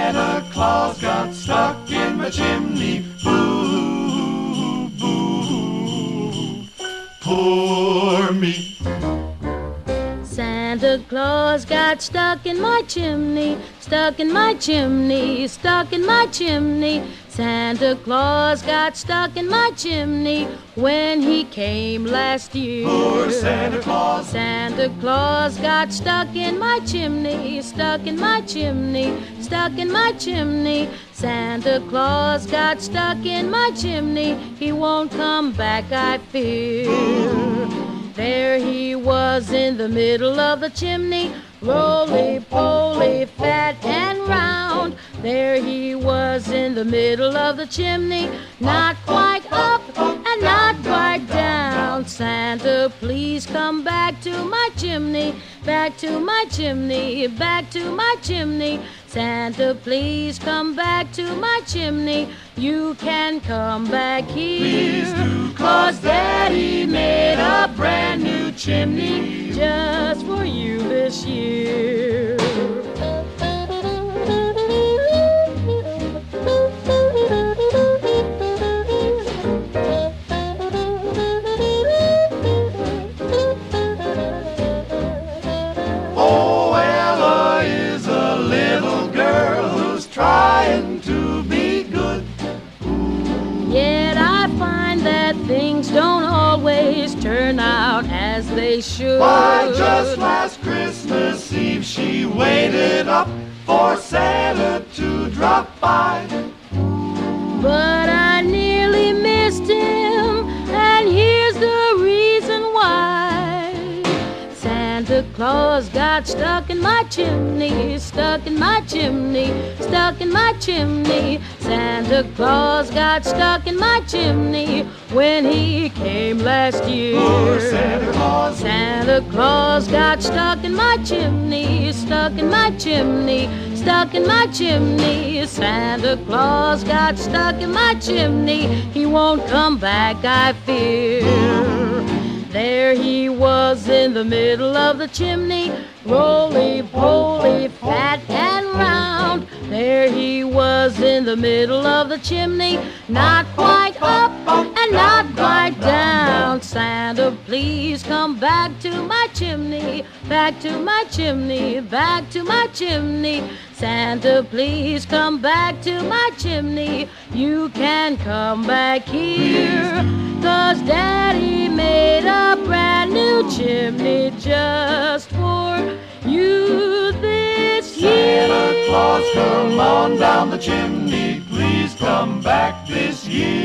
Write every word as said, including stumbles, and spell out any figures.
Santa Claus got stuck in my chimney. Boo, boo, poor me. Santa Claus got stuck in my chimney, stuck in my chimney, stuck in my chimney. Santa Claus got stuck in my chimney when he came last year. Poor Santa Claus. Santa Claus got stuck in my chimney, stuck in my chimney, stuck in my chimney. Santa Claus got stuck in my chimney. He won't come back, I fear. There he was in the middle of the chimney, roly-poly, fat and round. There he was in the middle of the chimney, not quite up and not quite down. Santa, please come back to my chimney, back to my chimney, back to my chimney. Santa, please come back to my chimney. You can come back here, Please do, 'cause Daddy made a brand new chimney just for you this year. Oh, Ella is a little girl who's trying to be good. Yet I find that things don't always turn out as they should. Why, just last Christmas Eve she waited up for Santa to drop by. But I nearly missed him, and here's the reason why. Santa Claus got stuck in my chimney, stuck in my chimney, stuck in my chimney. Santa Claus got stuck in my chimney when he came last year. Poor Santa Claus. Santa Claus got stuck in my chimney, stuck in my chimney, stuck in my chimney. Santa Claus got stuck in my chimney. He won't come back, I fear. There he was in the middle of the chimney, roly-poly, fat and round. There he was in the middle of the chimney, not quite up and not quite down. Santa, please come back to my chimney, back to my chimney, back to my chimney. Santa, please come back to my chimney. You can come back here, 'cause Daddy made a brand new chimney just for you this year. Santa Claus, come on down the chimney. Please come back this year.